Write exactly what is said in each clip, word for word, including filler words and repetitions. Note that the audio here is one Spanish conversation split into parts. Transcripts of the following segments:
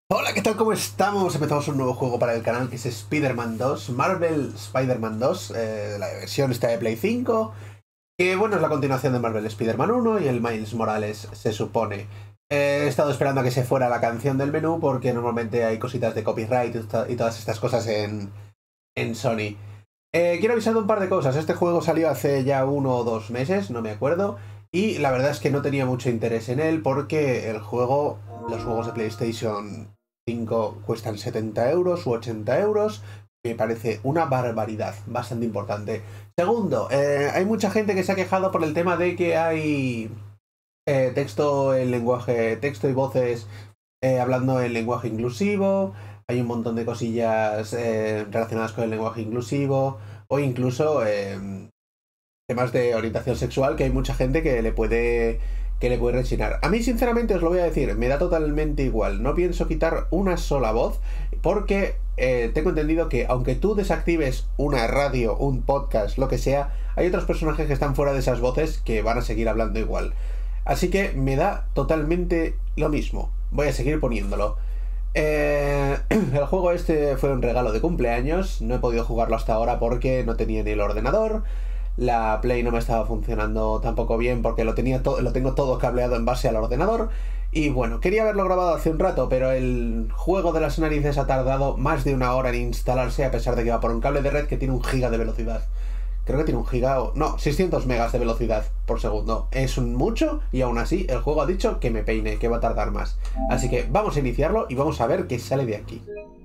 Hola, ¿qué tal? ¿Cómo estamos? Empezamos un nuevo juego para el canal que es Spider-Man dos, Marvel Spider-Man dos, eh, la versión está de Play cinco, que bueno, es la continuación de Marvel Spider-Man uno y el Miles Morales se supone. Eh, he estado esperando a que se fuera la canción del menú porque normalmente hay cositas de copyright y, to- y todas estas cosas en, en Sony. Eh, quiero avisar de un par de cosas. Este juego salió hace ya uno o dos meses, no me acuerdo. Y la verdad es que no tenía mucho interés en él porque el juego, los juegos de PlayStation cinco cuestan setenta euros u ochenta euros. Me parece una barbaridad, bastante importante. Segundo, eh, hay mucha gente que se ha quejado por el tema de que hay eh, texto en lenguaje, texto y voces eh, hablando en lenguaje inclusivo. Hay un montón de cosillas eh, relacionadas con el lenguaje inclusivo o incluso eh, temas de orientación sexual que hay mucha gente que le puede que le puede rechinar. A mí, sinceramente, os lo voy a decir, me da totalmente igual. No pienso quitar una sola voz porque eh, tengo entendido que aunque tú desactives una radio, un podcast, lo que sea, hay otros personajes que están fuera de esas voces que van a seguir hablando igual. Así que me da totalmente lo mismo. Voy a seguir poniéndolo. Eh, el juego este fue un regalo de cumpleaños. No he podido jugarlo hasta ahora porque no tenía ni el ordenador. La Play no me estaba funcionando tampoco bien porque lo, tenía to lo tengo todo cableado en base al ordenador. Y bueno, quería haberlo grabado hace un rato, pero el juego de las narices ha tardado más de una hora en instalarse a pesar de que va por un cable de red que tiene un giga de velocidad. Creo que tiene un giga o... No, seiscientos megas de velocidad por segundo. Es un mucho y aún así el juego ha dicho que me peine, que va a tardar más. Así que vamos a iniciarlo y vamos a ver qué sale de aquí.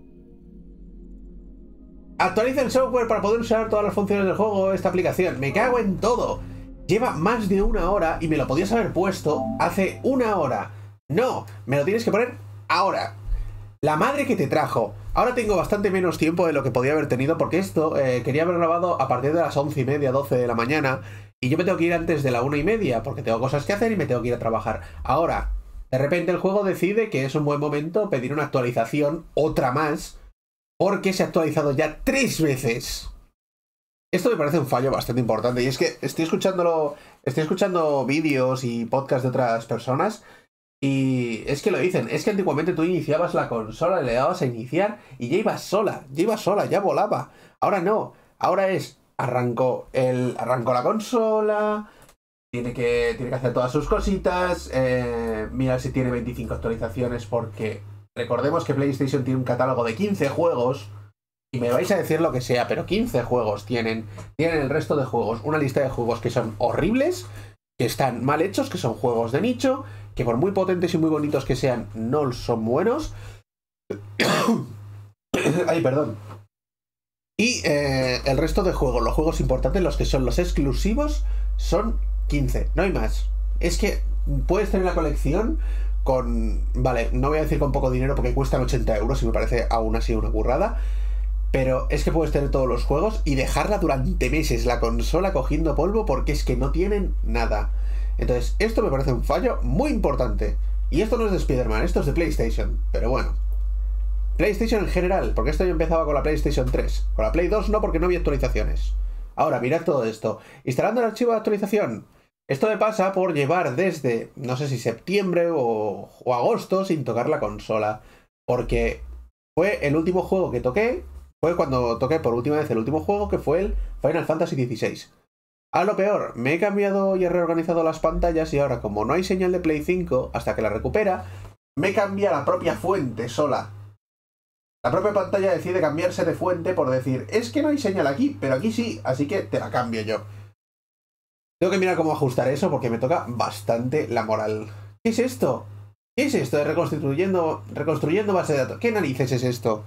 Actualiza el software para poder usar todas las funciones del juego, esta aplicación. Me cago en todo. Lleva más de una hora y me lo podías haber puesto hace una hora. No, me lo tienes que poner ahora. La madre que te trajo. Ahora tengo bastante menos tiempo de lo que podía haber tenido porque esto eh, quería haber grabado a partir de las once y media, doce de la mañana y yo me tengo que ir antes de la una y media porque tengo cosas que hacer y me tengo que ir a trabajar. Ahora, de repente el juego decide que es un buen momento pedir una actualización, otra más, porque se ha actualizado ya tres veces. Esto me parece un fallo bastante importante y es que estoy escuchándolo, estoy escuchando vídeos y podcasts de otras personas. Y es que lo dicen, es que antiguamente tú iniciabas la consola, le dabas a iniciar y ya ibas sola, ya ibas sola, ya volaba. Ahora no, ahora es, arrancó, el, arrancó la consola, tiene que, tiene que hacer todas sus cositas, eh, mira si tiene veinticinco actualizaciones porque recordemos que PlayStation tiene un catálogo de quince juegos y me vais a decir lo que sea, pero quince juegos tienen, tienen el resto de juegos, una lista de juegos que son horribles, que están mal hechos, que son juegos de nicho, que por muy potentes y muy bonitos que sean, no son buenos. Ay, perdón. Y eh, el resto de juegos, los juegos importantes, los que son los exclusivos, son quince, no hay más. Es que puedes tener la colección con... Vale, no voy a decir con poco dinero porque cuestan ochenta euros y me parece aún así una burrada. Pero es que puedes tener todos los juegos y dejarla durante meses la consola cogiendo polvo porque es que no tienen nada. Entonces, esto me parece un fallo muy importante. Y esto no es de Spider-Man, esto es de PlayStation. Pero bueno. PlayStation en general, porque esto yo empezaba con la PlayStation tres. Con la Play dos no, porque no había actualizaciones. Ahora, mirad todo esto. Instalando el archivo de actualización. Esto me pasa por llevar desde, no sé si septiembre o, o agosto sin tocar la consola. Porque fue el último juego que toqué. Fue cuando toqué por última vez el último juego, que fue el Final Fantasy dieciséis. A lo peor, me he cambiado y he reorganizado las pantallas y ahora, como no hay señal de Play cinco hasta que la recupera, me cambia la propia fuente sola. La propia pantalla decide cambiarse de fuente por decir, es que no hay señal aquí, pero aquí sí, así que te la cambio yo. Tengo que mirar cómo ajustar eso porque me toca bastante la moral. ¿Qué es esto? ¿Qué es esto de reconstruyendo, reconstruyendo base de datos? ¿Qué narices es esto?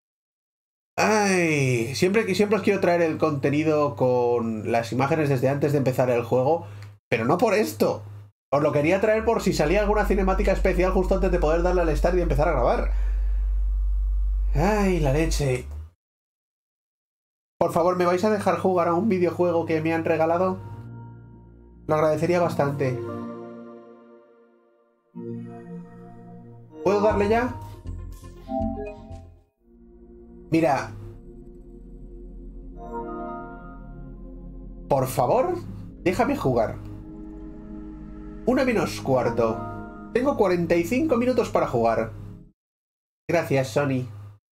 Ay, siempre, siempre os quiero traer el contenido con las imágenes desde antes de empezar el juego, pero no por esto. Os lo quería traer por si salía alguna cinemática especial justo antes de poder darle al start y empezar a grabar. Ay, la leche. Por favor, ¿me vais a dejar jugar a un videojuego que me han regalado? Lo agradecería bastante. ¿Puedo darle ya? Mira. Por favor, déjame jugar. Una menos cuarto. Tengo cuarenta y cinco minutos para jugar. Gracias, Sony.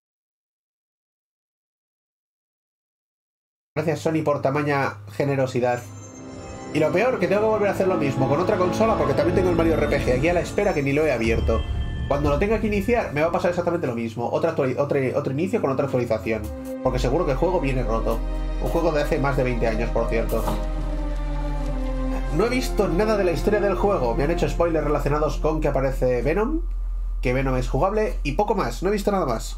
Gracias, Sony, por tamaña generosidad. Y lo peor, que tengo que volver a hacer lo mismo con otra consola porque también tengo el Mario R P G aquí a la espera que ni lo he abierto. Cuando lo tenga que iniciar, me va a pasar exactamente lo mismo. Otra otro, otro inicio con otra actualización. Porque seguro que el juego viene roto. Un juego de hace más de veinte años, por cierto. No he visto nada de la historia del juego. Me han hecho spoilers relacionados con que aparece Venom, que Venom es jugable, y poco más. No he visto nada más.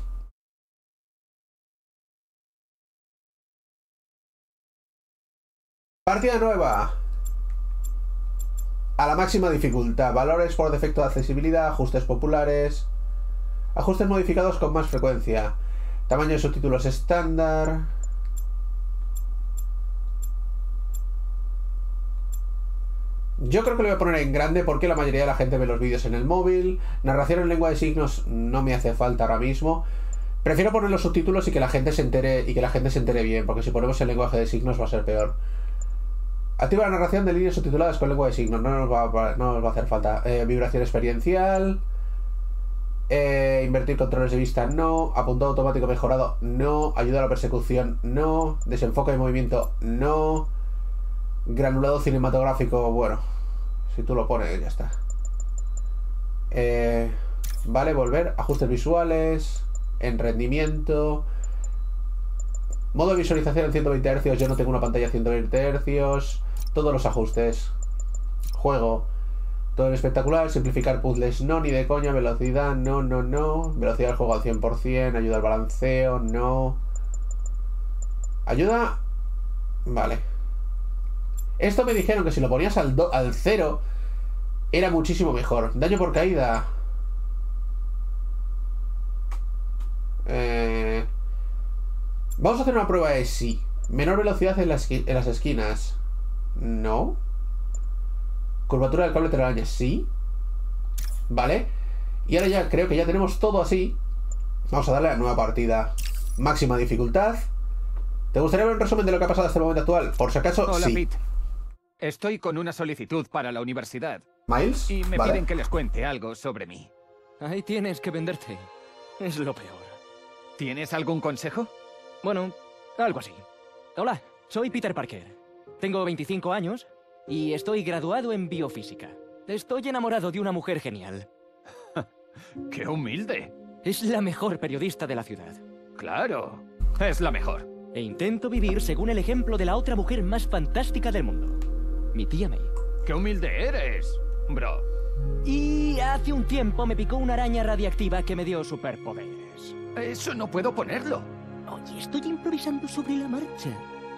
Partida nueva. A la máxima dificultad. Valores por defecto de accesibilidad. Ajustes populares. Ajustes modificados con más frecuencia. Tamaño de subtítulos estándar. Yo creo que lo voy a poner en grande porque la mayoría de la gente ve los vídeos en el móvil. Narración en lengua de signos no me hace falta ahora mismo. Prefiero poner los subtítulos y que la gente se entere y que la gente se entere bien, porque si ponemos el lenguaje de signos va a ser peor. Activa la narración de líneas subtituladas con lengua de signos. No nos va, no nos va a hacer falta. Eh, vibración experiencial. Eh, invertir controles de vista, no. Apuntado automático mejorado, no. Ayuda a la persecución, no. Desenfoque de movimiento, no. Granulado cinematográfico, bueno. Si tú lo pones, ya está. Eh, vale, volver. Ajustes visuales. En rendimiento. Modo de visualización en ciento veinte hercios. Yo no tengo una pantalla a ciento veinte hercios. Todos los ajustes. Juego. Todo en espectacular. Simplificar puzzles. No, ni de coña. Velocidad. No, no, no. Velocidad del juego al cien por cien. Ayuda al balanceo. No. Ayuda. Vale. Esto me dijeron que si lo ponías al, do, al cero era muchísimo mejor. Daño por caída. Eh... Vamos a hacer una prueba de sí. Menor velocidad en las, en las esquinas. No. Curvatura del cable telaraña. Sí. Vale. Y ahora ya creo que ya tenemos todo así. Vamos a darle a la nueva partida. Máxima dificultad. ¿Te gustaría ver un resumen de lo que ha pasado hasta el momento actual? Por si acaso, Hola, sí. Pete. Estoy con una solicitud para la universidad. ¿Miles? Y me Vale. piden que les cuente algo sobre mí. Ahí tienes que venderte. Es lo peor. ¿Tienes algún consejo? Bueno, algo así. Hola, soy Peter Parker. Tengo veinticinco años y estoy graduado en biofísica. Estoy enamorado de una mujer genial. ¡Qué humilde! Es la mejor periodista de la ciudad. ¡Claro! Es la mejor. E intento vivir según el ejemplo de la otra mujer más fantástica del mundo. Mi tía May. ¡Qué humilde eres, bro! Y hace un tiempo me picó una araña radiactiva que me dio superpoderes. Eso no puedo ponerlo. Oye, estoy improvisando sobre la marcha.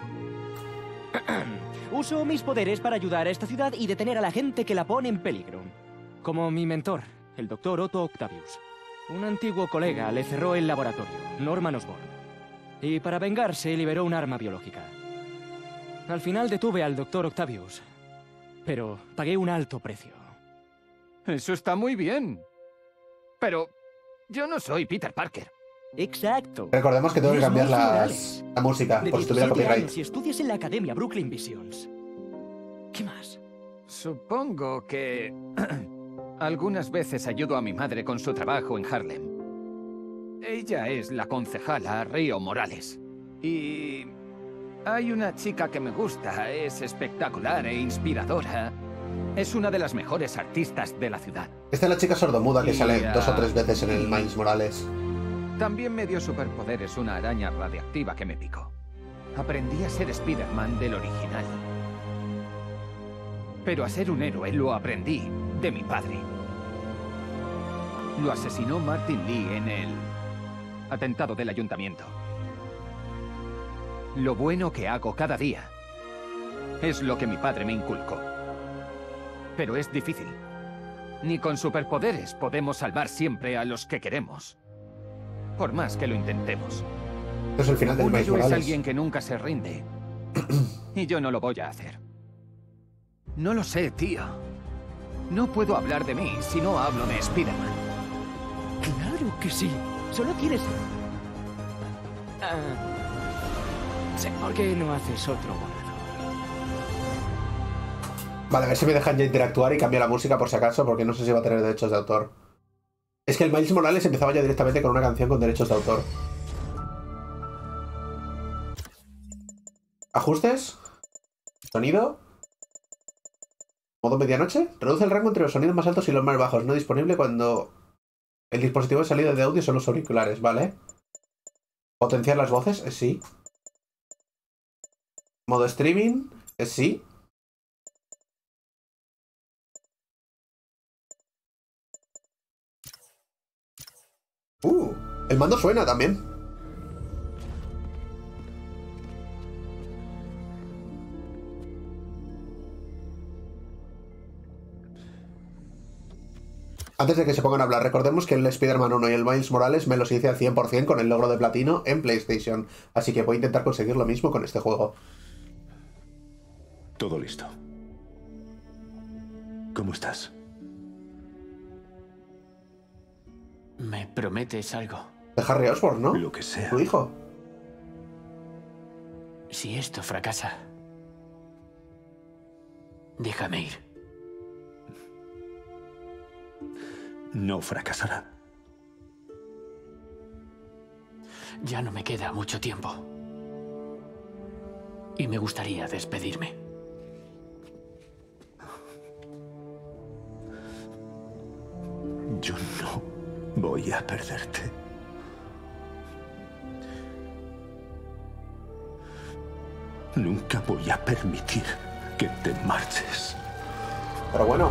Uso mis poderes para ayudar a esta ciudad y detener a la gente que la pone en peligro. Como mi mentor, el doctor Otto Octavius. Un antiguo colega le cerró el laboratorio, Norman Osborn. Y para vengarse liberó un arma biológica. Al final detuve al doctor Octavius, pero pagué un alto precio. Eso está muy bien. Pero yo no soy Peter Parker. Exacto. Recordemos que tengo que Eres cambiar Miles las, Morales, la música de por si tuviera diecisiete copyright. años y estudias en la Academia Brooklyn Visions. ¿Qué más? Supongo que algunas veces ayudo a mi madre con su trabajo en Harlem. Ella es la concejala Río Morales. Y hay una chica que me gusta, es espectacular e inspiradora. Es una de las mejores artistas de la ciudad. Esta es la chica sordomuda que Y, sale uh, dos o tres veces en el Miles Morales. También me dio superpoderes una araña radiactiva que me picó. Aprendí a ser Spider-Man del original. Pero a ser un héroe lo aprendí de mi padre. Lo asesinó Martin Lee en el atentado del ayuntamiento. Lo bueno que hago cada día es lo que mi padre me inculcó. Pero es difícil. Ni con superpoderes podemos salvar siempre a los que queremos. Por más que lo intentemos. Esto es el final del Un Miles héroe es Morales. alguien que nunca se rinde. Y yo no lo voy a hacer. No lo sé, tío. No puedo hablar de mí si no hablo de Spider-Man. Claro que sí. Solo tienes... Ah... Sí, ¿por qué no haces otro borrador? Vale, a ver si me dejan ya interactuar y cambiar la música por si acaso, porque no sé si va a tener derechos de autor. Es que el Miles Morales empezaba ya directamente con una canción con derechos de autor. Ajustes. Sonido. Modo medianoche. Reduce el rango entre los sonidos más altos y los más bajos. No disponible cuando el dispositivo de salida de audio son los auriculares, ¿vale? Potenciar las voces, eh, sí. Modo streaming, eh, sí. Uh, el mando suena también. Antes de que se pongan a hablar, recordemos que el Spider-Man uno y el Miles Morales me los hice al cien por cien con el logro de platino en PlayStation, así que voy a intentar conseguir lo mismo con este juego. Todo listo. ¿Cómo estás? Me prometes algo. De Harry Osborn, ¿no? Lo que sea. Tu hijo. Si esto fracasa, déjame ir. No fracasará. Ya no me queda mucho tiempo. Y me gustaría despedirme. Yo no voy a perderte. Nunca voy a permitir que te marches. Pero bueno.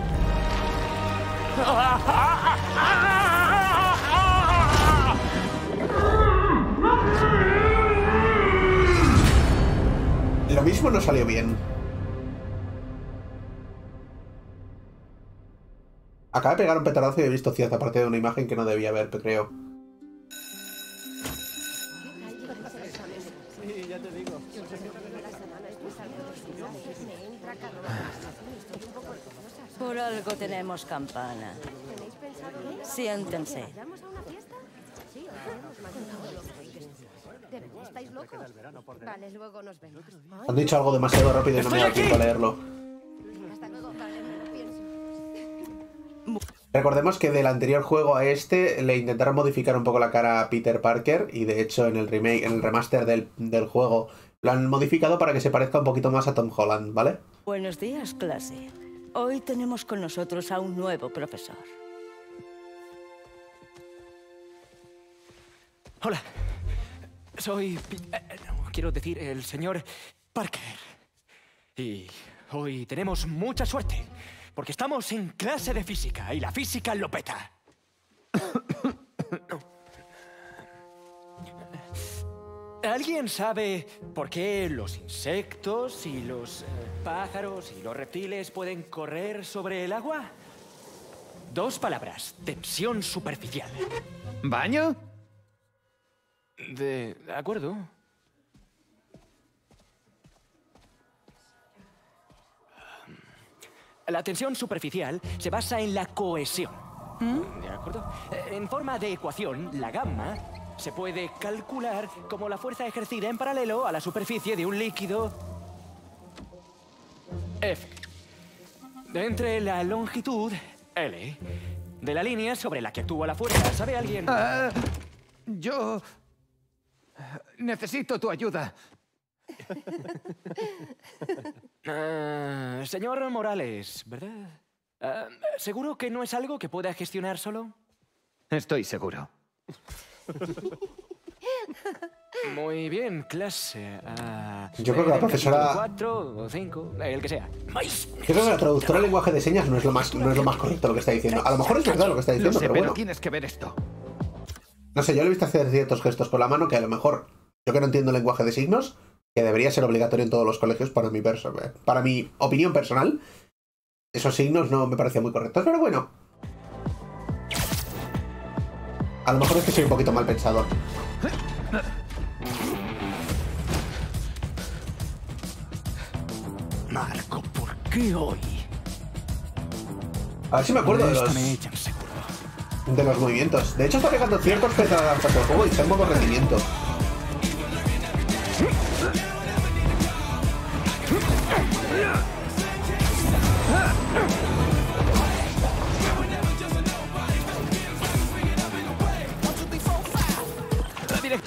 Lo mismo no salió bien. Acaba de pegar un petardazo y he visto cierta parte de una imagen que no debía haber, creo. Sí, ya te digo. Por algo tenemos campana. Siéntense. ¿Estáis locos? Vale, luego nos vemos. Han dicho algo demasiado rápido y no me da tiempo a leerlo. Hasta luego, vale, me lo pienso. Recordemos que del anterior juego a este le intentaron modificar un poco la cara a Peter Parker y de hecho en el remake, en el remaster del, del juego lo han modificado para que se parezca un poquito más a Tom Holland, ¿vale? Buenos días, clase. Hoy tenemos con nosotros a un nuevo profesor. Hola. Soy... eh, no, quiero decir, el señor Parker. Y hoy tenemos mucha suerte, porque estamos en clase de física y la física lo peta. ¿Alguien sabe por qué los insectos y los eh, pájaros y los reptiles pueden correr sobre el agua? Dos palabras. Tensión superficial. ¿Baño? De acuerdo. La tensión superficial se basa en la cohesión. ¿De acuerdo? En forma de ecuación, la gamma se puede calcular como la fuerza ejercida en paralelo a la superficie de un líquido F. Entre la longitud L de la línea sobre la que actúa la fuerza. ¿Sabe alguien? Ah, yo... necesito tu ayuda. Ah, señor Morales, ¿verdad? Ah, ¿seguro que no es algo que pueda gestionar solo? Estoy seguro. Muy bien, clase. Ah, Yo creo que la profesora... Cuatro o cinco, el que sea. Yo creo que la traductora de lenguaje de señas no es lo más, no es lo más correcto lo que está diciendo. A lo mejor es verdad lo que está Lo diciendo, sé, pero pero bueno. tienes que ver esto. No sé, yo le he visto hacer ciertos gestos con la mano que a lo mejor, yo que no entiendo el lenguaje de signos, que debería ser obligatorio en todos los colegios para mi, perso para mi opinión personal, esos signos no me parecían muy correctos, pero bueno. A lo mejor es que soy un poquito mal pensado. Marco, ¿por qué hoy? A ver si me acuerdo de los, me echan seguro. de los movimientos. De hecho está pegando ciertos petardazos del juego y está en modo rendimiento.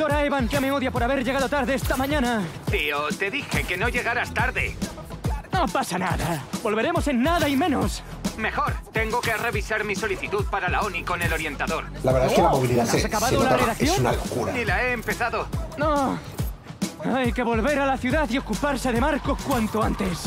doctora Evan, que me odia por haber llegado tarde esta mañana. Tío, te dije que no llegaras tarde. No pasa nada. Volveremos en nada y menos. Mejor, tengo que revisar mi solicitud para la ONI con el orientador. La verdad es que la Oh, movilidad ¿has se, acabado se la nota, redacción? es una locura. Ni la he empezado. No. Hay que volver a la ciudad y ocuparse de Marco cuanto antes.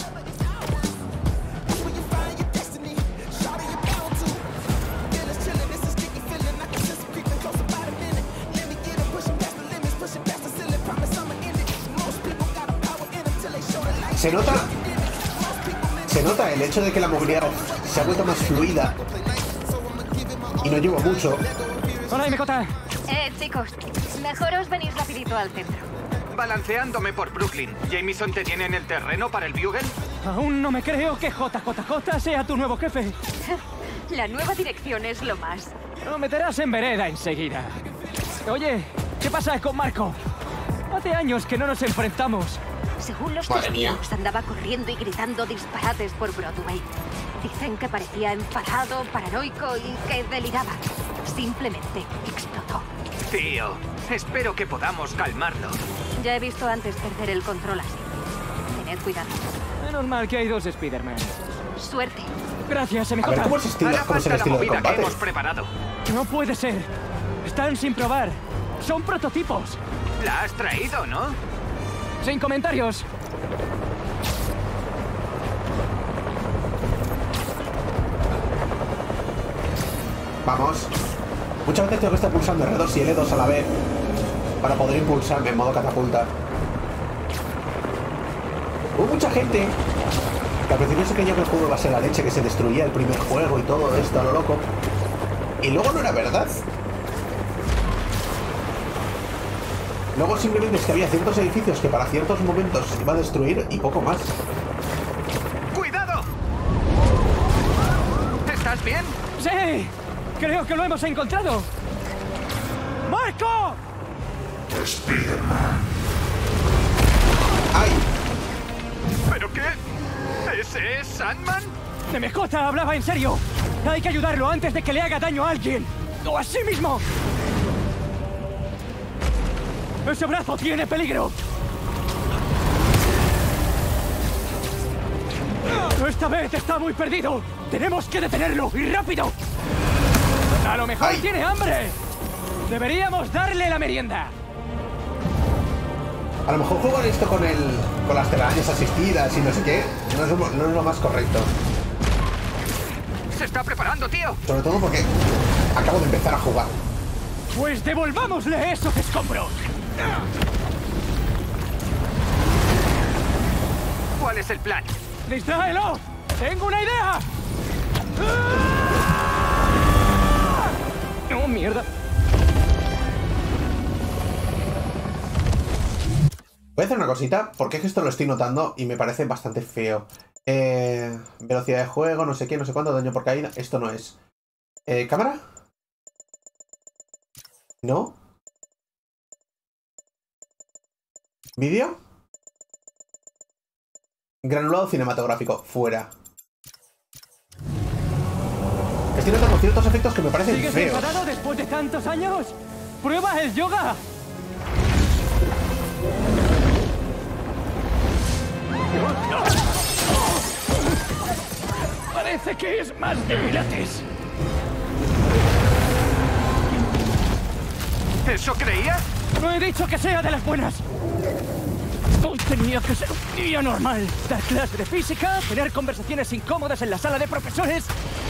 Se nota, se nota el hecho de que la movilidad se ha vuelto más fluida y no llevo mucho. Hola, M J. Eh, chicos, mejor os venís rapidito al centro. Balanceándome por Brooklyn. ¿Jameson te tiene en el terreno para el Bugle? Aún no me creo que J J J sea tu nuevo jefe. La nueva dirección es lo más. Lo meterás en vereda enseguida. Oye, ¿qué pasa con Marco? Hace años que no nos enfrentamos. Según los Madre mía. testigos, andaba corriendo y gritando disparates por Broadway. Dicen que parecía enfadado, paranoico y que deliraba. Simplemente explotó. Tío, espero que podamos calmarlo. Ya he visto antes perder el control así. Tened cuidado. Menos mal que hay dos Spider-Man. Suerte. Gracias, M A ver, J. ¿cómo es, estilo, Hará cómo es el falta la estilo de movida que combate? hemos preparado. No puede ser. Están sin probar. Son prototipos. La has traído, ¿no? Sin comentarios. Vamos. Muchas veces tengo que estar pulsando R dos y L dos a la vez para poder impulsarme en modo catapulta. Hubo mucha gente que al principio se creía que el juego iba a ser la leche, que se destruía el primer juego y todo esto a lo loco. Y luego no era verdad. Luego simplemente es que había ciertos edificios que para ciertos momentos se iba a destruir y poco más. ¡Cuidado! ¿Estás bien? ¡Sí! Creo que lo hemos encontrado. ¡Marco! ¡Ay! ¿Pero qué? ¿Ese es Sandman? M J hablaba en serio. Hay que ayudarlo antes de que le haga daño a alguien. ¡O a sí mismo! ¡Ese brazo tiene peligro! Esta vez está muy perdido. Tenemos que detenerlo y rápido. A lo mejor ¡Ay! tiene hambre. Deberíamos darle la merienda. A lo mejor jugar esto con el con las telarañas asistidas y no sé qué no es, lo, no es lo más correcto. Se está preparando, tío. Sobre todo porque acabo de empezar a jugar. Pues devolvámosle esos escombros. ¿Cuál es el plan? ¡Distráelo! ¡Tengo una idea! ¡Oh, mierda! Voy a hacer una cosita, porque es que esto lo estoy notando y me parece bastante feo. Eh, velocidad de juego, no sé qué, no sé cuánto, daño por caída. Esto no es. Eh, ¿Cámara? ¿No? ¿Vídeo? Granulado cinematográfico, fuera. Estoy notando ciertos efectos que me parecen ¿Sigues feos. enfadado después de tantos años? ¡Prueba el yoga! Parece que es más de pilates. ¿Eso creía? No he dicho que sea de las buenas. Hoy tenía que ser un día normal. Dar clase de física, tener conversaciones incómodas en la sala de profesores.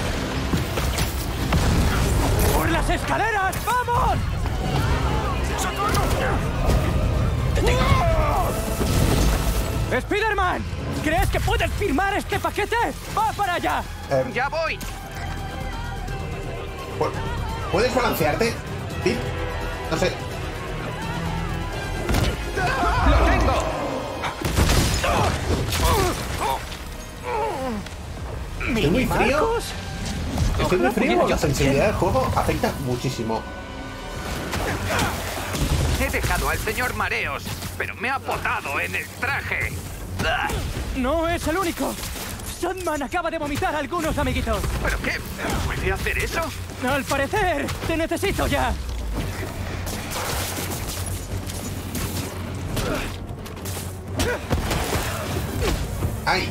¡Por las escaleras! ¡Vamos! ¡Oh! ¡Spider-Man! ¿Crees que puedes firmar este paquete? ¡Va para allá! Eh, ¡Ya voy! pu- ¿Puedes balancearte? ¿Sí? No sé. ¡Lo tengo! ¿Estoy muy frío? ¿Marcos? ¿Estoy muy Ojalá frío? pudiera La yo sensibilidad del juego afecta muchísimo. He dejado al señor Mareos, pero me ha potado en el traje. ¡Ah! No es el único. Sandman acaba de vomitar a algunos amiguitos. ¿Pero qué? ¿Puede hacer eso? Al parecer, te necesito ya. ¡Ay!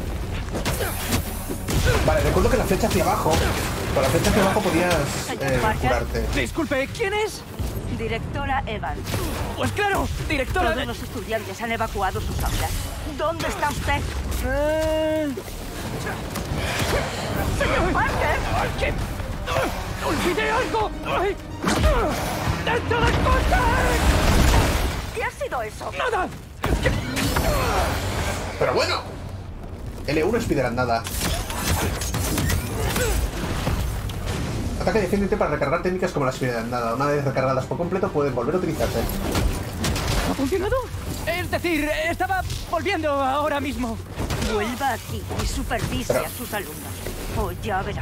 Vale, recuerdo que la flecha hacia abajo, con la flecha hacia abajo podías eh, curarte. Disculpe, ¿quién es? Directora Evans. Pues claro, directora Todos de... los estudiantes han evacuado sus aulas. ¿Dónde está usted? Eh... ¡Señor Parker! ¡Ay, qué! ¡Olvidé algo! ¡Ay! ¡Dentro del coche! ¿Qué ha sido eso? ¡Nada! Pero bueno. L uno speedrunada. Ataque y defiéndete para recargar técnicas como la speedrunada. Una vez recargadas por completo pueden volver a utilizarse. ¿Ha funcionado? Es decir, estaba volviendo ahora mismo. Vuelva aquí y supervise Pero... a sus alumnos. O ya verá.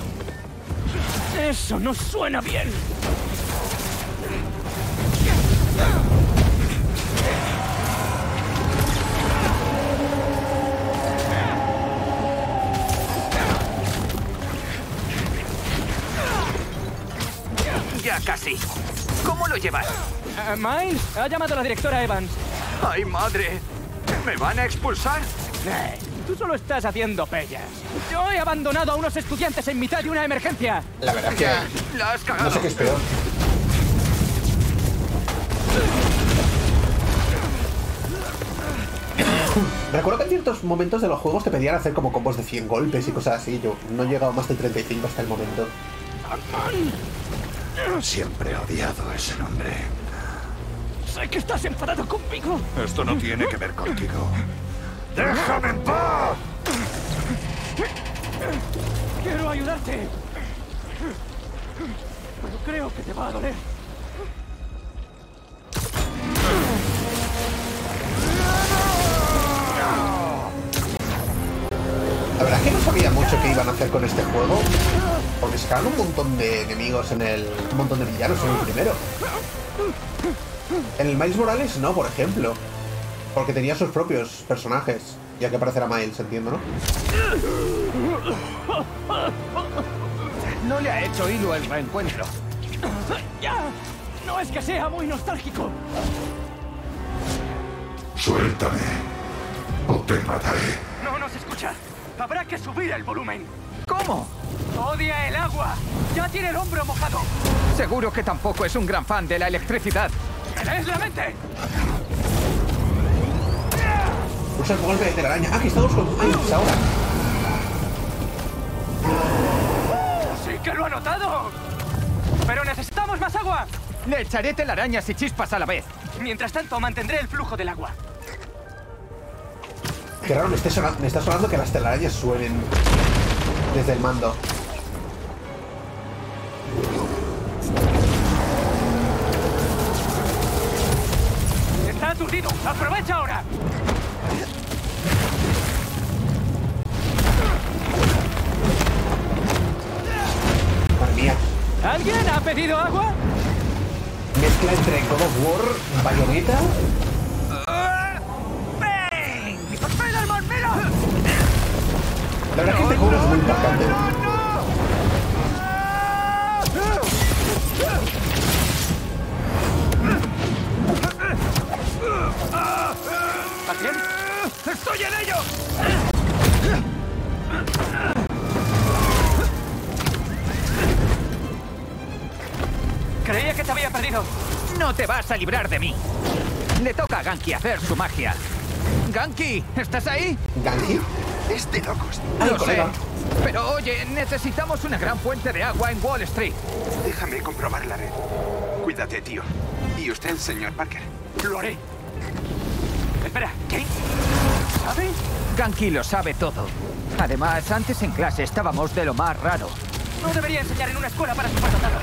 Eso no suena bien. Ya casi. ¿Cómo lo llevas? Uh, Miles, ha llamado a la directora Evans. ¡Ay, madre! ¿Me van a expulsar? Eh, tú solo estás haciendo pellas. Yo he abandonado a unos estudiantes en mitad de una emergencia. La verdad es que... Ya, la has cagado. No sé qué es peor. Recuerdo que en ciertos momentos de los juegos te pedían hacer como combos de cien golpes y cosas así. Yo no he llegado más de treinta y cinco hasta el momento. Siempre he odiado ese nombre. Sé que estás enfadado conmigo. Esto no tiene que ver contigo. ¡Déjame en paz! Quiero ayudarte. Pero creo que te va a doler. La verdad es que no sabía mucho qué iban a hacer con este juego. Porque sacaron un montón de enemigos en el... Un montón de villanos en el primero. En el Miles Morales no, por ejemplo. Porque tenía sus propios personajes. Ya que aparecerá Miles, entiendo, ¿no? No le ha hecho hilo el reencuentro. ¡Ya! No es que sea muy nostálgico. Suéltame o te mataré. No nos escucha. Habrá que subir el volumen. ¿Cómo? Odia el agua. Ya tiene el hombro mojado. Seguro que tampoco es un gran fan de la electricidad. ¡Me lees la mente! Usa el golpe de telaraña. Ah, que estamos con Miles ahora. ¡Sí que lo ha notado! ¡Pero necesitamos más agua! Le echaré telarañas y chispas a la vez. Mientras tanto, mantendré el flujo del agua. Qué raro, me, esté sonando, me está sonando que las telarañas suenen desde el mando. ¡Está aturdido! ¡Aprovecha ahora! Madre mía. ¿Alguien ha pedido agua? Mezcla entre God of War, Bayonetta. ¡Spiderman, mira! La verdad es que este juego es muy impactante. ¿Estás bien? ¡Estoy en ello! Creía que te había perdido. No te vas a librar de mí. Le toca a Ganke hacer su magia. Ganke, ¿estás ahí? ¿Ganke? Es de locos. Ay, Lo sé. colega. Pero oye, necesitamos una gran fuente de agua en Wall Street. Déjame comprobar la red. Cuídate, tío. ¿Y usted, señor Parker? Lo haré. Espera, ¿qué? ¿Sabe? Ganke lo sabe todo. Además, antes en clase estábamos de lo más raro. No debería enseñar en una escuela para superdotados.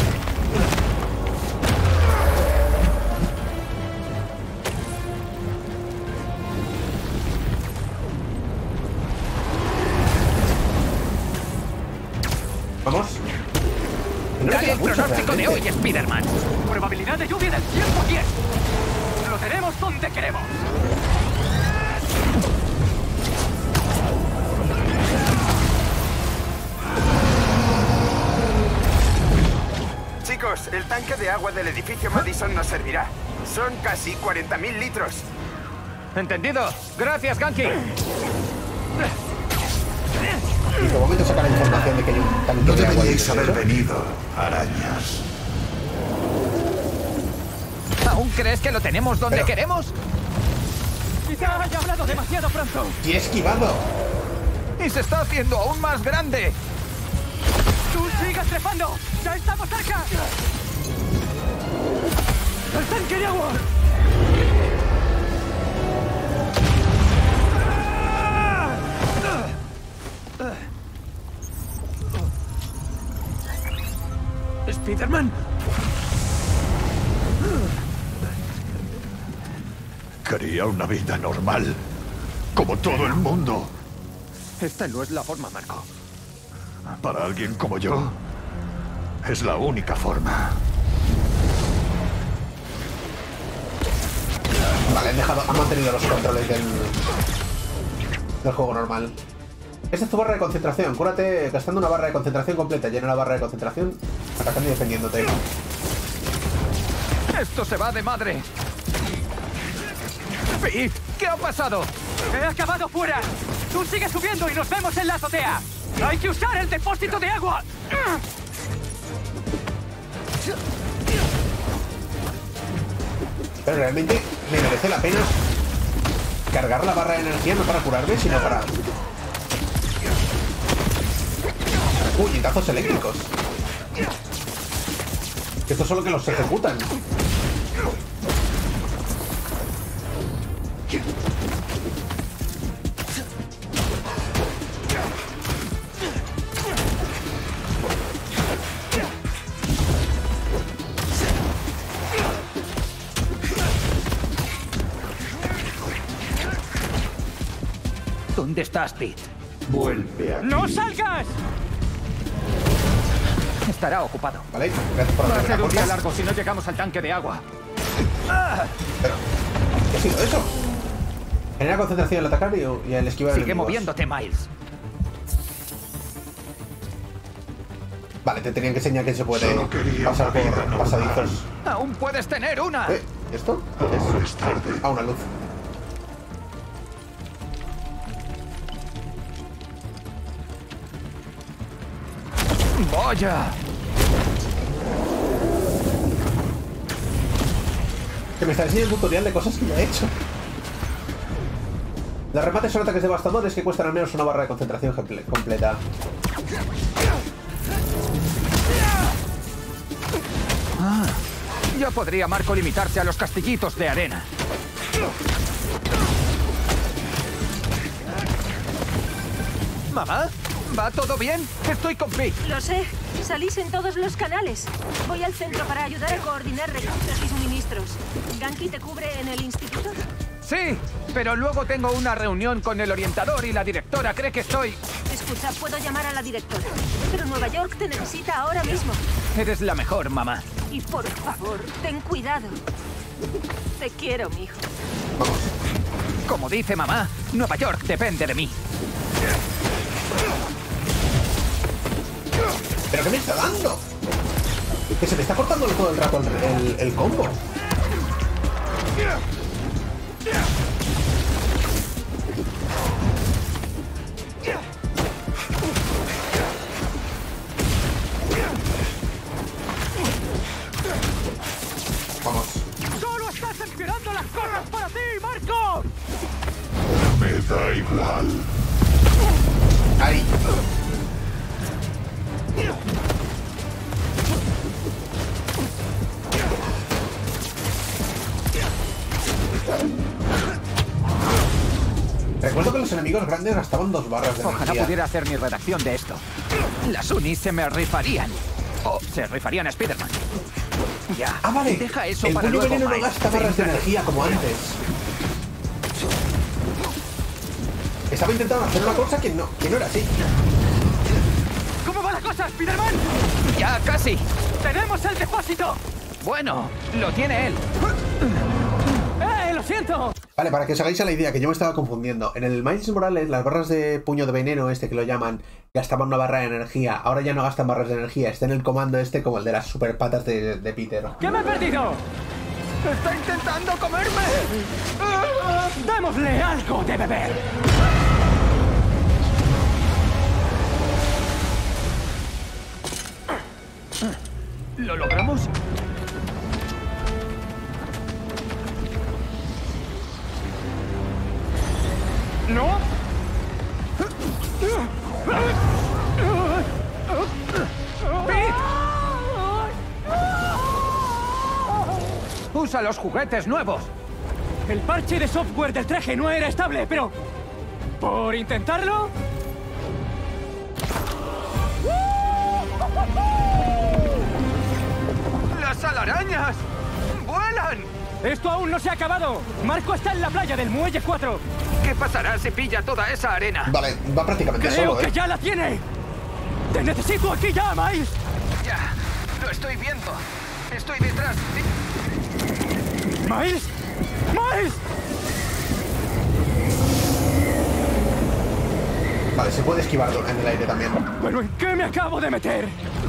Vamos. No Dale queda el mucho, pronóstico de realmente. hoy, Spider-Man. Probabilidad de lluvia del cien por cien. Lo tenemos donde queremos. Chicos, el tanque de agua del edificio Madison nos servirá. Son casi cuarenta mil litros. ¿Entendido? Gracias, Ganke. Y de momento saca la información de que hay un tanque No de agua. deberíais haber venido, arañas. ¿Aún crees que lo tenemos donde Pero- queremos? Quizá haya hablado demasiado pronto. Y he esquivado. ¡Y se está haciendo aún más grande! ¡Tú sigas trepando! ¡Ya estamos cerca! ¡El tanque de agua! ¡Spiderman! Quería una vida normal, como todo el mundo. Esta no es la forma, Marco. Para alguien como yo, es la única forma. Vale, han dejado, han mantenido los controles del, del juego normal. Esta es tu barra de concentración. Cúrate gastando una barra de concentración completa. Llena la barra de concentración, atacando y defendiéndote. ¡Esto se va de madre! ¡Pete! ¿Qué ha pasado? ¡He acabado fuera! ¡Tú sigues subiendo y nos vemos en la azotea! ¡Hay que usar el depósito de agua! Pero realmente me merece la pena cargar la barra de energía no para curarme, sino para... Puñetazos eléctricos. Estos son los que los ejecutan. ¿Dónde estás, Pete? Vuelve aquí. ¡No salgas! Estará ocupado. Vale, gracias por Va a hacerme ser la un día corta. largo si no llegamos al tanque de agua. Pero, ¿qué ha sido eso? Genera concentración al atacar y, y al esquivar Sigue enemigos. moviéndote, Miles. Vale, te tenían que enseñar que se puede Solo quería pasar una vida por normal. pasadizos. ¡Aún puedes tener una! ¿Eh? ¿Esto? ¿Qué Ahora es? es tarde. Ah, una luz. ¡Vaya! Que me está enseñando un tutorial de cosas que ya he hecho. Los remates son ataques devastadores que cuestan al menos una barra de concentración comple- completa. Ah, ya podría Marco limitarse a los castillitos de arena. ¿Mamá? ¿Va todo bien? Estoy con Pete. Lo sé. Salís en todos los canales. Voy al centro para ayudar a coordinar recursos y suministros. ¿Ganke te cubre en el instituto? Sí, pero luego tengo una reunión con el orientador y la directora cree que estoy... Escucha, puedo llamar a la directora. Pero Nueva York te necesita ahora mismo. Eres la mejor, mamá. Y por favor, ten cuidado. Te quiero, mijo. Como dice mamá, Nueva York depende de mí. ¿Pero qué me está dando? Que se me está cortando todo el rato el, el, el combo. Vamos. ¡Solo estás esperando las cosas para ti, Marco! Me da igual. Ahí. Recuerdo que los enemigos grandes gastaban dos barras de Ojalá energía. pudiera hacer mi redacción de esto. Las unis se me rifarían. O se rifarían a Spiderman. Ya. Ah, vale. Deja eso el para puño luego, veneno no Miles. gasta barras de Céntrate. energía como antes. Estaba intentando hacer una cosa que no, que no era así. ¿Cómo va la cosa, Spiderman? Ya, casi. ¡Tenemos el depósito! Bueno, lo tiene él. ¡Eh, lo siento! Vale, para que os hagáis a la idea, que yo me estaba confundiendo. En el Miles Morales, las barras de puño de veneno, este que lo llaman, gastaban una barra de energía. Ahora ya no gastan barras de energía. Está en el comando este como el de las super patas de, de Peter. ¿Qué me he perdido? ¡Está intentando comerme! ¡Démosle algo de beber! ¿Lo logramos? ¿No? ¡Pete! ¡Usa los juguetes nuevos! El parche de software del traje no era estable, pero... ¿por intentarlo? ¡Las alarañas! ¡Vuelan! ¡Esto aún no se ha acabado! ¡Marco está en la playa del Muelle cuatro! ¿Qué pasará si pilla toda esa arena? Vale, va prácticamente ¡Creo solo, que ¿eh? ya la tiene! ¡Te necesito aquí ya, Miles! Ya, lo estoy viendo. Estoy detrás. ¡Miles! ¡Miles! Vale, se puede esquivar en el aire también. ¿Pero en qué me acabo de meter?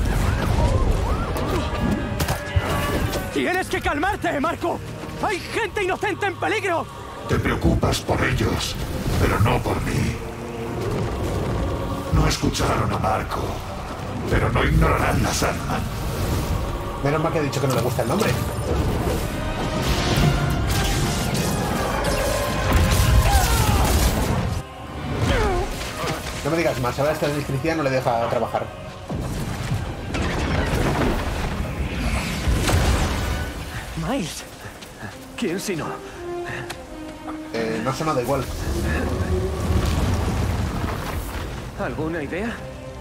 ¡Tienes que calmarte, Marco! ¡Hay gente inocente en peligro! Te preocupas por ellos, pero no por mí. No escucharon a Marco, pero no ignorarán la Sandman. Menos mal que ha dicho que no le gusta el nombre. No me digas más, ahora esta electricidad no le deja trabajar. Miles. ¿Quién si no? Eh, no ha sonado igual. ¿Alguna idea?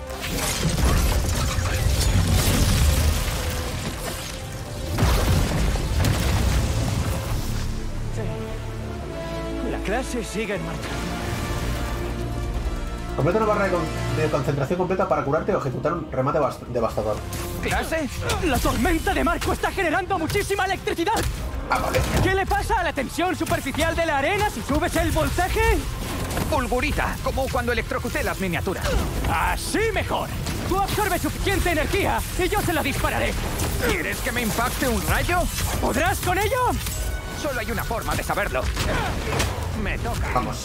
La clase sigue en marcha. Completa una barra de, con de concentración completa para curarte o ejecutar un remate devastador. ¿Clase? ¡La tormenta de Marco está generando muchísima electricidad! Ah, vale. ¿Qué le pasa a la tensión superficial de la arena si subes el voltaje? Fulgurita, como cuando electrocuté las miniaturas. ¡Así mejor! Tú absorbes suficiente energía y yo se la dispararé. ¿Quieres que me impacte un rayo? ¿Podrás con ello? Solo hay una forma de saberlo. Me toca. Vamos.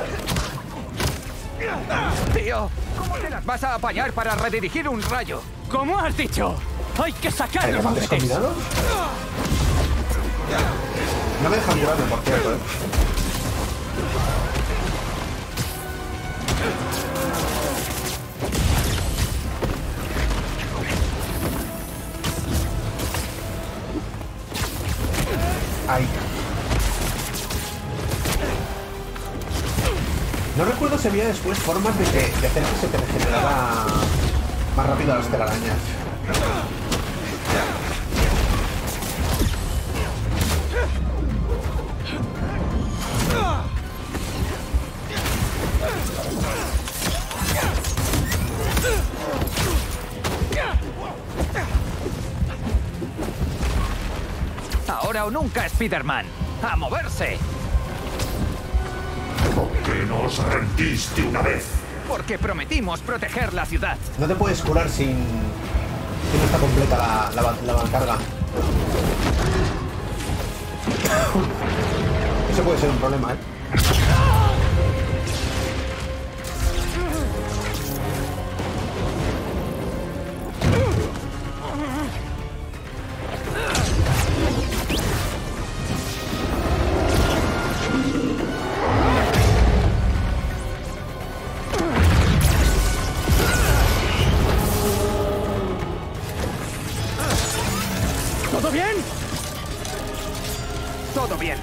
Tío, ¿cómo te las vas a apañar para redirigir un rayo? ¿Cómo has dicho? Hay que sacar ¿Hay los remates juguetes. combinados? No me dejan curarme, por cierto, eh. Ahí. No recuerdo si había después formas de, que, de hacer que se te regenerara más rápido a las telarañas. Ahora o nunca, Spider-Man. ¡A moverse! ¿Por qué no os rendiste una vez? Porque prometimos proteger la ciudad. No te puedes curar sin... si no está completa la, la, la carga. Eso puede ser un problema, ¿eh? ¿Todo bien? Todo bien.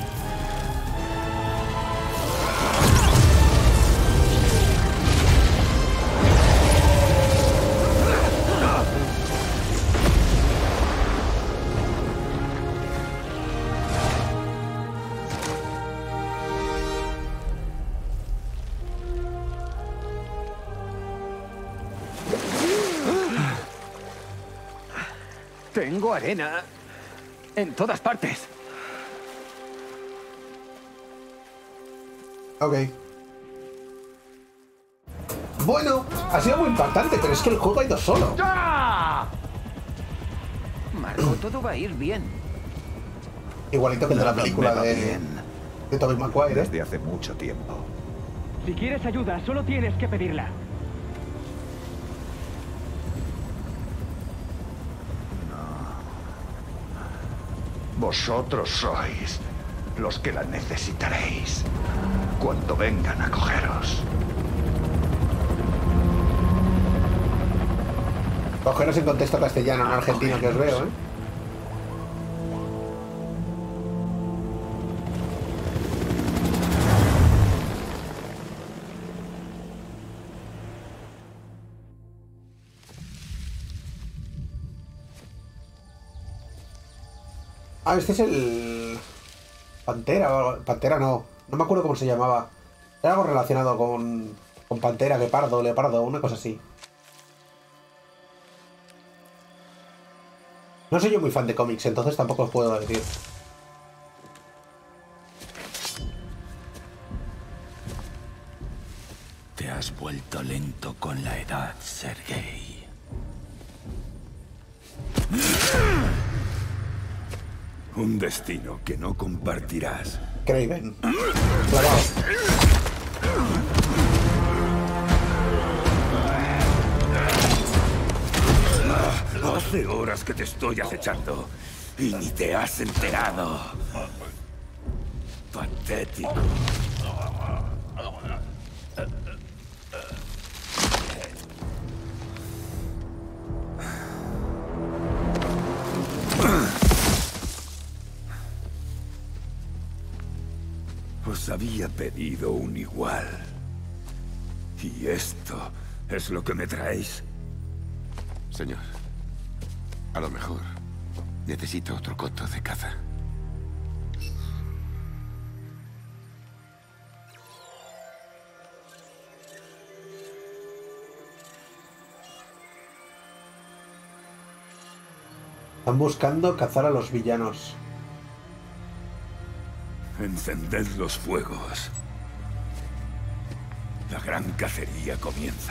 Tengo arena en todas partes. Ok. Bueno, ha sido muy impactante, pero es que el juego ha ido solo. ¡Ah! Marco, todo va a ir bien. Igualito que el de la Nada película me va de, bien. de Tobey Maguire. ¿eh? Desde hace mucho tiempo. Si quieres ayuda, solo tienes que pedirla. Vosotros sois los que la necesitaréis cuando vengan a cogeros. Cogeros en contexto castellano, no argentino que os veo, ¿eh? Ah, este es el... Pantera, Pantera no, no me acuerdo cómo se llamaba. Era algo relacionado con, con Pantera, Guepardo, Leopardo, una cosa así. No soy yo muy fan de cómics, entonces tampoco os puedo decir. Te has vuelto lento con la edad, Sergei. Un destino que no compartirás. Kraven. Clavado. Hace horas que te estoy acechando y ni te has enterado. Patético. Os había pedido un igual. ¿Y esto es lo que me traéis? Señor, a lo mejor necesito otro coto de caza. Están buscando cazar a los villanos. Encended los fuegos. La gran cacería comienza.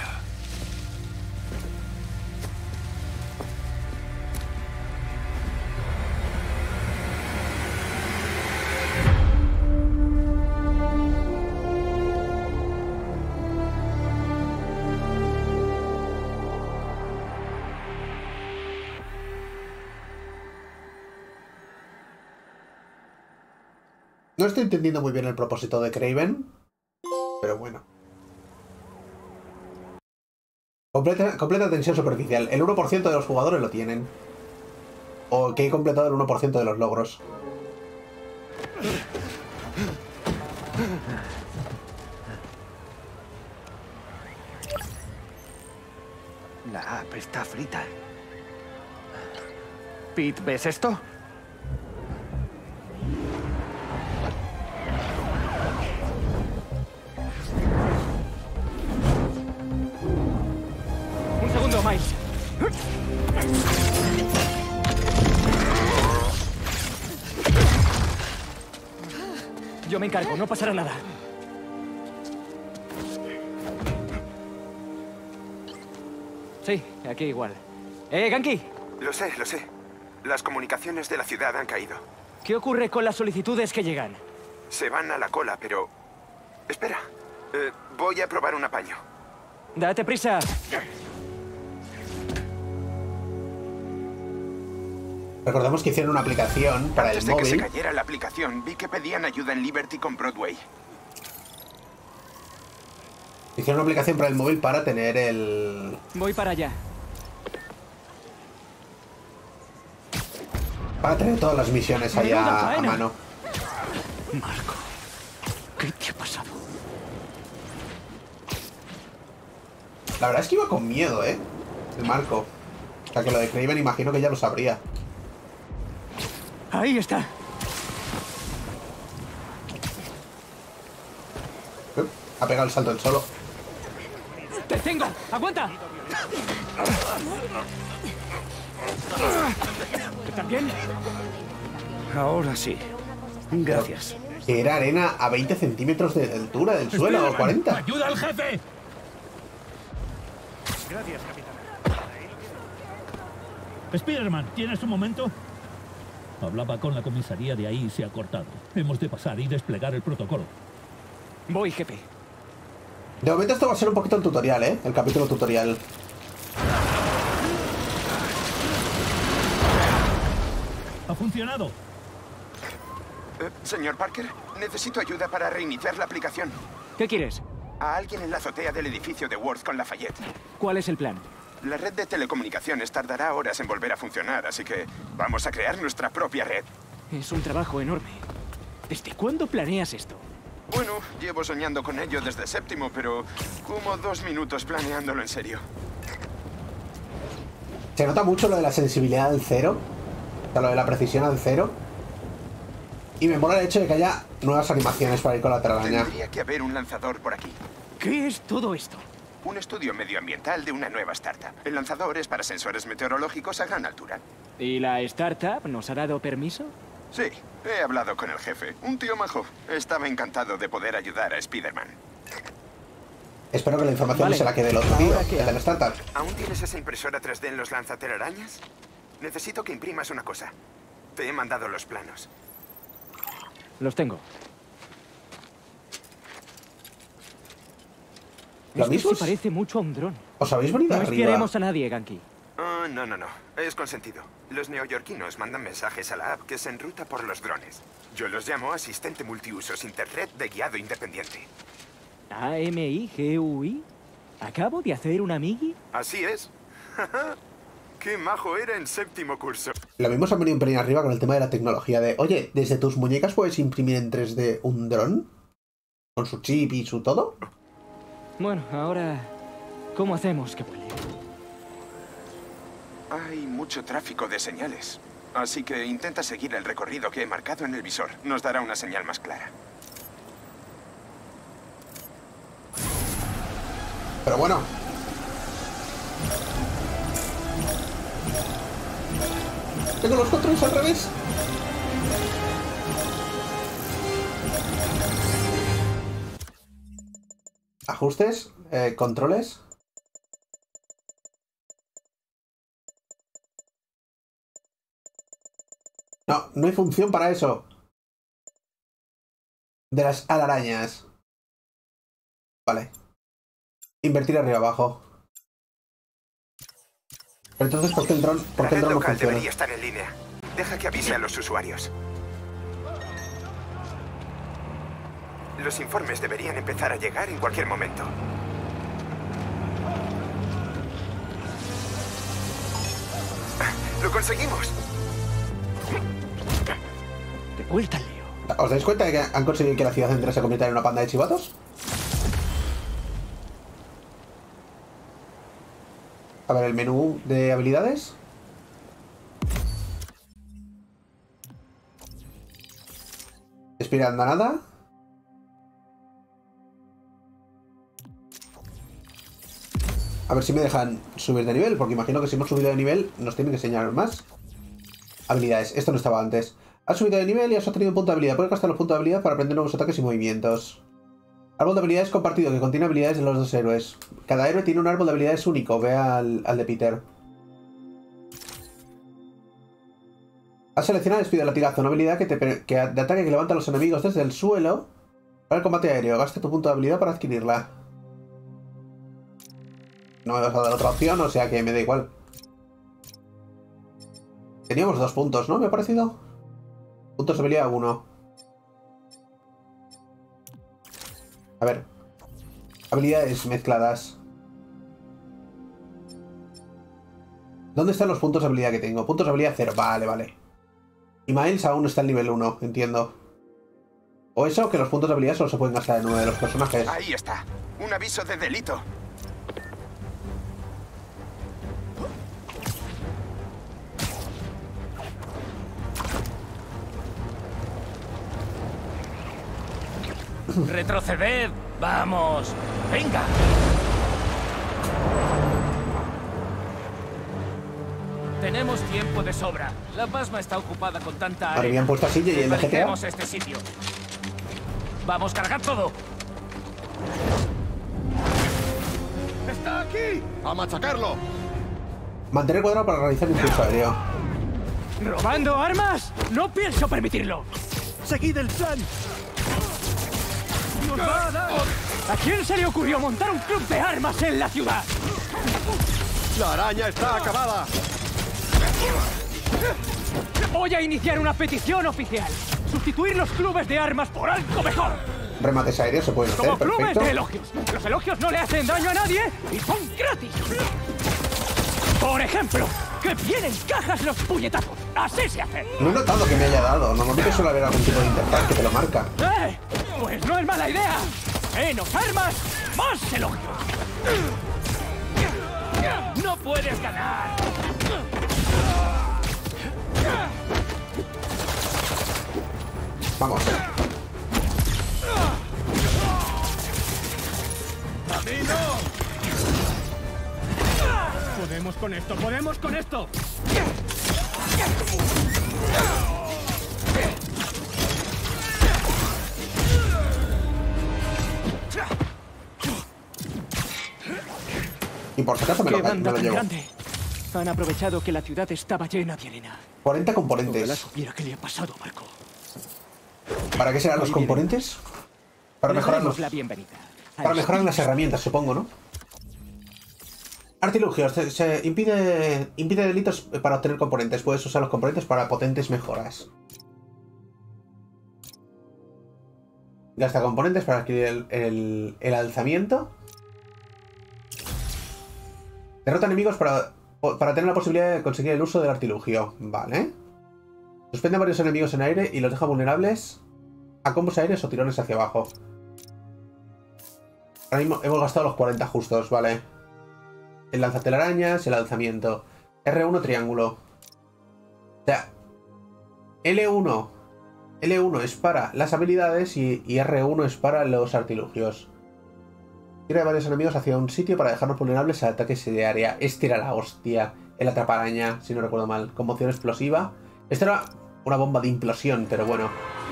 No estoy entendiendo muy bien el propósito de Kraven, pero bueno. Completa, completa tensión superficial. El uno por ciento de los jugadores lo tienen. O que he completado el uno por ciento de los logros. La app está frita. Pete, ¿ves esto? Un segundo, Miles. Yo me encargo, no pasará nada. Sí, aquí igual. ¡Eh, Ganke! Lo sé, lo sé. Las comunicaciones de la ciudad han caído. ¿Qué ocurre con las solicitudes que llegan? Se van a la cola, pero... Espera. Eh, voy a probar un apaño. ¡Date prisa! Recordemos que hicieron una aplicación para Antes el de que se móvil. cayera la aplicación, vi que pedían ayuda en Liberty con Broadway. Hicieron una aplicación para el móvil para tener el... Voy para allá. Para tener todas las misiones allá Menuda a faena. mano. Marco, ¿qué te ha pasado? La verdad es que iba con miedo, ¿eh? El Marco. O sea que lo de Kraven imagino que ya lo sabría. Ahí está. Uh, ha pegado el salto el solo. ¡Te tengo! ¡Aguanta! ¿Estás bien? Ahora sí. Gracias. Que era arena a veinte centímetros de altura del suelo, o cuarenta. ¡Ayuda al jefe! Gracias, capitán. Spider-Man, ¿tienes un momento? Hablaba con la comisaría de ahí y se ha cortado. Hemos de pasar y desplegar el protocolo. Voy, jefe. De momento esto va a ser un poquito el tutorial, ¿eh? El capítulo tutorial. ¡Ha funcionado! Eh, señor Parker, necesito ayuda para reiniciar la aplicación. ¿Qué quieres? A alguien en la azotea del edificio de Worth con Lafayette. ¿Cuál es el plan? La red de telecomunicaciones tardará horas en volver a funcionar, así que vamos a crear nuestra propia red. Es un trabajo enorme. ¿Desde cuándo planeas esto? Bueno, llevo soñando con ello desde séptimo, pero como dos minutos planeándolo en serio. Se nota mucho lo de la sensibilidad al cero, o sea, lo de la precisión al cero. Y me mola el hecho de que haya nuevas animaciones para ir con la telaraña. Tendría que haber un lanzador por aquí. ¿Qué es todo esto? Un estudio medioambiental de una nueva startup. El lanzador es para sensores meteorológicos a gran altura. ¿Y la startup nos ha dado permiso? Sí, he hablado con el jefe. Un tío majo. Estaba encantado de poder ayudar a Spider-Man. Espero que la información Vale. no se la quede el otro tío, el de la startup. ¿Aún tienes esa impresora tres D en los lanzatelarañas? Necesito que imprimas una cosa. Te he mandado los planos. Los tengo. ¿Lo Esto mismo? se parece mucho a un dron. ¿Os habéis venido No arriba? espiaremos a nadie, Ganki. Oh, no, no, no. Es consentido. Los neoyorquinos mandan mensajes a la app que se enruta por los drones. Yo los llamo asistente multiusos internet de guiado independiente. ¿A M I G U I? ¿Acabo de hacer un amigui? Así es. Qué majo era en séptimo curso. Lo mismo se han venido un pelín arriba con el tema de la tecnología de... Oye, ¿desde tus muñecas puedes imprimir en tres D un dron? ¿Con su chip y su todo? Bueno, ahora... ¿cómo hacemos que vuele? Hay mucho tráfico de señales. Así que intenta seguir el recorrido que he marcado en el visor. Nos dará una señal más clara. Pero bueno. ¿Tengo los controles al revés? Ajustes, eh, controles. No, no hay función para eso. De las alarañas. Vale. Invertir arriba abajo. Pero entonces, ¿por qué el dron, por qué el La red dron no local funciona? debería estar en línea. Deja que avise a los usuarios. Los informes deberían empezar a llegar en cualquier momento. ¡Lo conseguimos! De vuelta al lío. ¿Os dais cuenta de que han conseguido que la ciudad entera se convierta en una panda de chivatos? A ver, el menú de habilidades. Espira, anda nada. A ver si me dejan subir de nivel, porque imagino que si hemos subido de nivel nos tienen que enseñar más. Habilidades, esto no estaba antes. Has subido de nivel y has obtenido un punto de habilidad. Puedes gastar los puntos de habilidad para aprender nuevos ataques y movimientos. Árbol de habilidades compartido, que contiene habilidades de los dos héroes. Cada héroe tiene un árbol de habilidades único. Ve al, al de Peter. Has seleccionado el Speed Latigazo, una habilidad que te, que de ataque que levanta a los enemigos desde el suelo para el combate aéreo. Gasta tu punto de habilidad para adquirirla. No me vas a dar otra opción, o sea que me da igual. Teníamos dos puntos, ¿no? Me ha parecido. Puntos de habilidad uno. A ver. Habilidades mezcladas. ¿Dónde están los puntos de habilidad que tengo? Puntos de habilidad cero. Vale, vale. Y Miles aún está en nivel uno, entiendo. O eso, que los puntos de habilidad solo se pueden gastar en uno de los personajes. Ahí está. Un aviso de delito. ¡Retroceded! ¡Vamos! ¡Venga! Tenemos tiempo de sobra. La pasma está ocupada con tanta arena. Habrían puesto así y el de G T A. Desvalijemos este sitio. ¡Vamos, cargad todo! ¡Está aquí! ¡A machacarlo! Mantener cuadrado para realizar impulso aéreo. ¿Robando armas? No pienso permitirlo. ¡Seguid el plan! ¡Nos va a dar! ¿A quién se le ocurrió montar un club de armas en la ciudad? ¡La araña está acabada! Voy a iniciar una petición oficial. Sustituir los clubes de armas por algo mejor. Remates aéreos se pueden hacer, Como clubes perfecto. de elogios. Los elogios no le hacen daño a nadie y son gratis. Por ejemplo, que bien encajas los puñetazos. Así se hace. No he notado que me haya dado. Normalmente suele haber algún tipo de interfaz que te lo marca. ¡Eh! Pues no es mala idea. Menos armas, más elogios. ¡No puedes ganar! Vamos. ¡A mí no! Podemos con esto, podemos con esto. Y por si acaso me lo, ¿Qué me banda lo tan llevo. grande? Han aprovechado que la ciudad estaba llena de arena. cuarenta componentes. Ojalá supiera qué le ha pasado a Marco. ¿Para qué serán los Muy bien. componentes? Para Le mejorar daremos los... la bienvenida. Para mejorar las herramientas, supongo, ¿no? Artilugios. Se, se impide, impide delitos para obtener componentes. Puedes usar los componentes para potentes mejoras. Gasta componentes para adquirir el, el, el alzamiento. Derrota enemigos para, para tener la posibilidad de conseguir el uso del artilugio. Vale. Suspende a varios enemigos en aire y los deja vulnerables a combos aéreos o tirones hacia abajo. Ahora mismo hemos gastado los cuarenta justos, vale. El lanzatelarañas, el alzamiento. R uno triángulo. O sea, L uno. L uno es para las habilidades y, y R uno es para los artilugios. Tira de varios enemigos hacia un sitio para dejarnos vulnerables a ataques de área. Este era la hostia. El atraparaña, si no recuerdo mal. Conmoción explosiva. Esto era una bomba de implosión, pero bueno.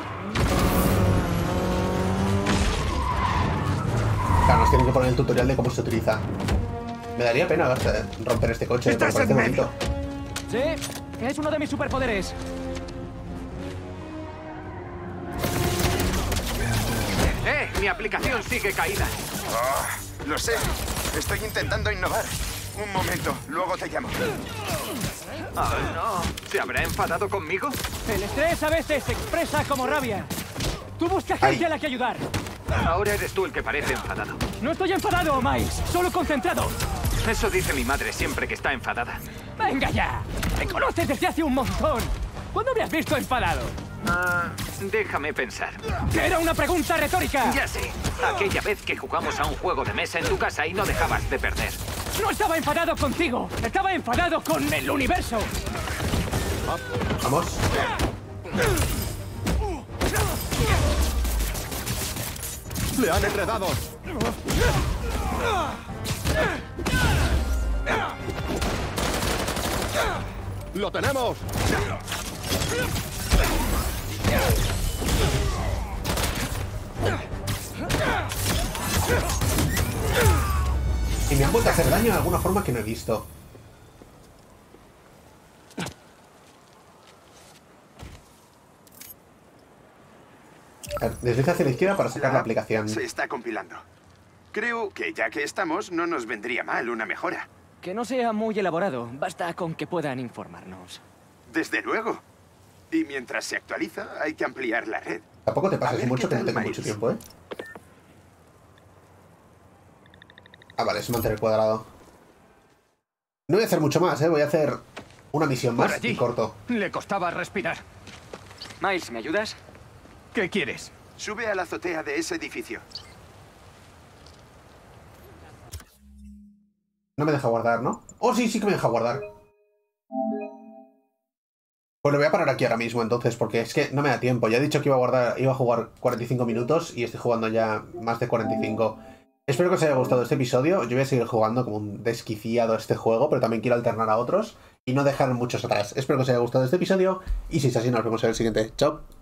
Claro, nos tienen que poner el tutorial de cómo se utiliza. Me daría pena gastar, romper este coche, pero parece bonito. Sí, es uno de mis superpoderes. ¡Eh! Mi aplicación sigue caída. Oh, lo sé. Estoy intentando innovar. Un momento, luego te llamo. Oh, no. ¿Se habrá enfadado conmigo? El estrés a veces se expresa como rabia. Tú buscas gente Ay. a la que ayudar. Ahora eres tú el que parece enfadado. No estoy enfadado, Miles. Solo concentrado. Eso dice mi madre siempre que está enfadada. ¡Venga ya! ¡Me conoces desde hace un montón! ¿Cuándo me has visto enfadado? Ah, déjame pensar. ¡Que era una pregunta retórica! Ya sé. Aquella vez que jugamos a un juego de mesa en tu casa y no dejabas de perder. No estaba enfadado contigo. Estaba enfadado con el universo. Vamos. ¡Le han enredado! ¡Lo tenemos! Y me han vuelto a hacer daño de alguna forma que no he visto. Desliza hacia la izquierda para sacar la aplicación. Se está compilando. Creo que ya que estamos, no nos vendría mal una mejora. Que no sea muy elaborado. Basta con que puedan informarnos. Desde luego. Y mientras se actualiza, hay que ampliar la red. Tampoco te A pases ver mucho, qué que no tal, tengo Miles. mucho tiempo, ¿eh? Ah, vale, es mantener cuadrado. No voy a hacer mucho más, ¿eh? Voy a hacer una misión Por más allí. y corto. Le costaba respirar. Miles, ¿me ayudas? ¿Qué quieres? Sube a la azotea de ese edificio. No me deja guardar, ¿no? Oh, sí, sí que me deja guardar. Pues lo voy a parar aquí ahora mismo, entonces, porque es que no me da tiempo. Ya he dicho que iba a guardar, iba a jugar cuarenta y cinco minutos y estoy jugando ya más de cuarenta y cinco. Espero que os haya gustado este episodio. Yo voy a seguir jugando como un desquiciado a este juego, pero también quiero alternar a otros y no dejar muchos atrás. Espero que os haya gustado este episodio y si es así, nos vemos en el siguiente. Chao.